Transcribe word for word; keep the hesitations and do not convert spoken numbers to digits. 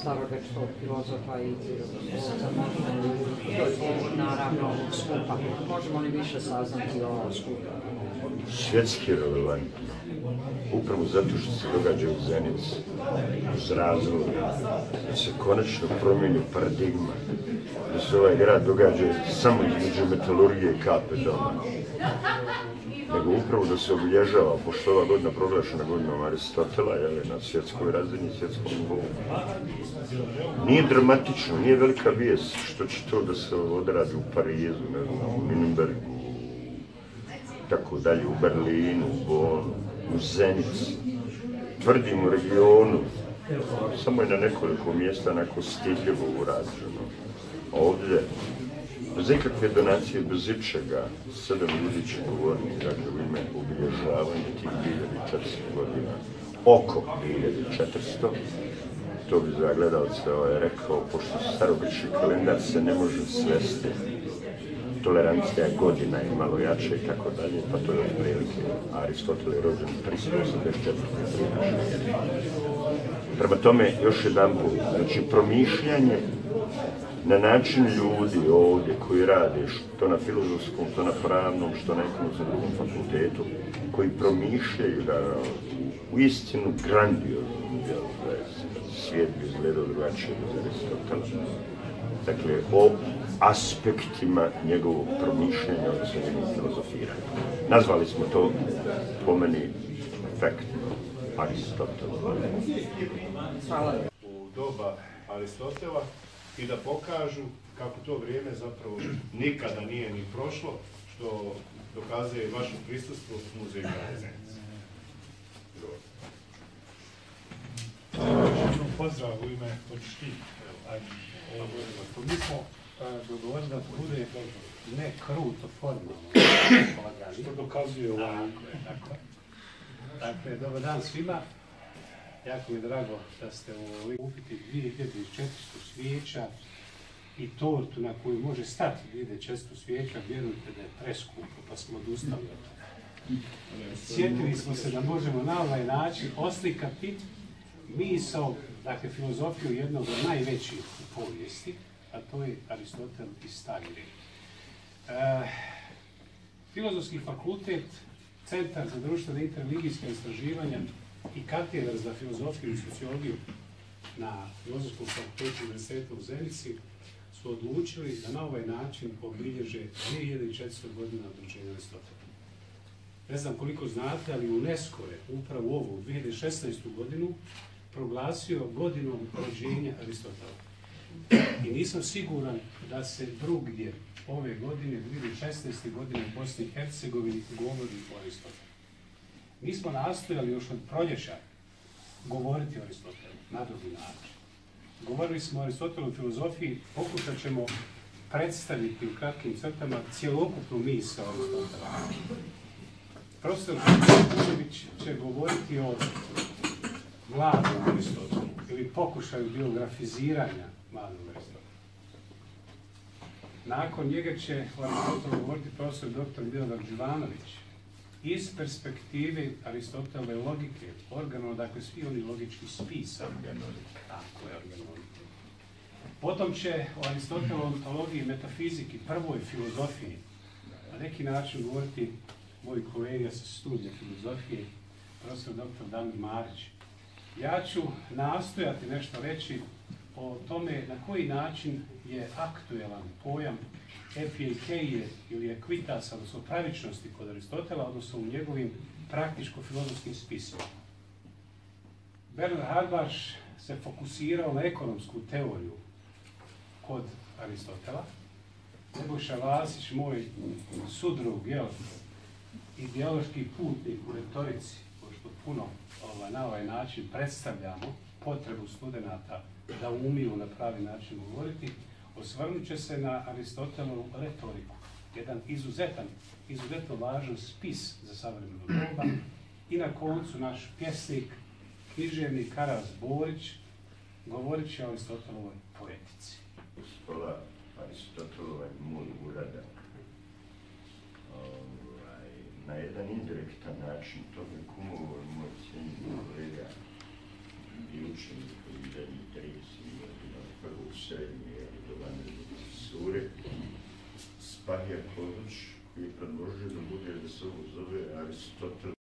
starogrčkog filozofa i naravno ovog skupa. Možemo li više saznati o ovom skupu? Svjetski relevantno. Upravo zato što se događa u Zenici, uz razvoj, da se konačno promijeni paradigma, da se ovaj grad događa samo između metalurgije i kape doma, nego upravo da se obilježava, pošto ova godina proglašena godinom Aristotela, je na svjetskoj razini, svjetskom nivou. Nije dramatično, nije velika vijest što će to da se odradi u Parizu, ne znam, u Nürnbergu, tako dalje, u Berlinu, u Bonu, u Zenici. Tvrdim u regionu, samo je na nekoliko mjesta onako stidljivo urađeno. Ovdje, bez ikakve donacije, bez ičega, sedam ljudi će govoriti, dakle, u ime obilježavanja tih hiljadu četiristo godina, oko hiljadu četiristo. To bi za gledalce ovaj rekao, pošto starogrčki kalendar se ne može svesti, tolerancija godina je malo jače i tako dalje, pa to je otprilike. Aristotel je rođen tristo osamdeset četvrte. Prema tome, još jedan put, znači promišljanje na način ljudi ovdje koji rade, što na filozofskom, što na pravnom, što na ekonomskom drugom fakultetu, koji promišljaju da u istinu grandiozno, svijet bi izgledao drugačije bez Aristotela. Dakle, o aspektima njegovog promišljanja od svojeg filozofiranja. Nazvali smo to, po meni, efektno, Aristotela. U doba Aristotela i da pokažu kako to vrijeme zapravo nikada nije ni prošlo, što dokazuje vaše prisustvo u muzeju grada Zenice. Pozdrav u ime Počti. Mi smo dogovorili da bude ne kruto formalno, što dokazuje ovaj. Dakle, dobar dan svima. Jako mi je drago da ste kupiti dvije hiljade četiristo svijeća i tortu na koju može stati dvije hiljade četiristo svijeća. Vjerujte da je preskupo, pa smo odustali od toga. Sjetili smo se da možemo na ovaj način oslikati misao, dakle, filozofiju jednog od najvećih u povijesti, a to je Aristotel i Stari Rim. E, Filozofski fakultet, Centar za društvene i interreligijska istraživanja i katedra za filozofiju i sociologiju na Filozofskom fakultetu Univerziteta u Zenici su odlučili da na ovaj način obilježe dvije hiljade četiristo godina od rođenja Aristotela. Ne znam koliko znate, ali UNESCO je upravo ovu dvije hiljade šesnaestu godinu proglasio godinom rođenja Aristotela. I nisam siguran da se drugdje ove godine, dvije hiljade šesnaeste godine u Bosni i Hercegovini, govori o Aristotelu. Mi smo nastojali još od proljeća govoriti o Aristotelu na drugi način. Govorili smo o Aristotelu u filozofiji, pokušat ćemo predstaviti u kratkim crtama cjelokupnu misao Aristotela. Profesor Kučević će govoriti o mladom Aristotelu ili pokušaju biografiziranja mladog Aristotela. Nakon njega će o Aristotelu govoriti profesor doktor Milorad Đivanović iz perspektive Aristotelove logike, organon, dakle svi oni logički spisa. Tako je, organon. Potom će o Aristotelovoj ontologiji, metafiziki, prvoj filozofiji, na neki način govoriti moj kolega sa studija filozofije, profesor doktor Damir Marić. Ja ću nastojati nešto reći o tome na koji način je aktuelan pojam epikeije ili ekvitasa, odnosno pravičnosti kod Aristotela, odnosno u njegovim praktičko-filozofskim spisima. Bernard Habermas se fokusirao na ekonomsku teoriju kod Aristotela. Nebojša Vasić, moj sudrug, jel, ideološki putnik u retorici, pošto puno ovaj, na ovaj način predstavljamo potrebu studenata da umiju na pravi način govoriti, osvrnut će se na Aristotelovu retoriku, jedan izuzetan, izuzetno važan spis za savremeno doba, i na koncu naš pjesnik, književnik Karas Borić, govorit će o Aristotelovoj poetici. Gospoda, Aristotelova je moj uradak. Ovaj, na jedan indirektan način, to je kumovor moj cijenjeni kolega i učenik koji je trideset Spahija Klović, koji je predložio da bude da se ovo zove Aristotel